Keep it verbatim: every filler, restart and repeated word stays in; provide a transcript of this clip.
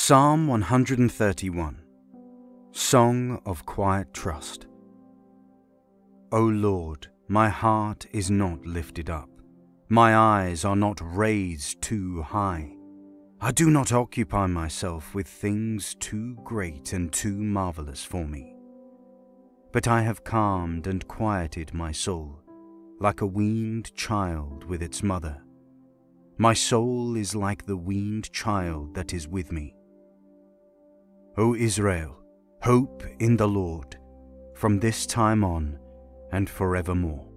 Psalm one hundred thirty-one. Song of Quiet Trust. O Lord, my heart is not lifted up, my eyes are not raised too high. I do not occupy myself with things too great and too marvelous for me. But I have calmed and quieted my soul, like a weaned child with its mother. My soul is like the weaned child that is with me. O Israel, hope in the Lord, from this time on and forevermore.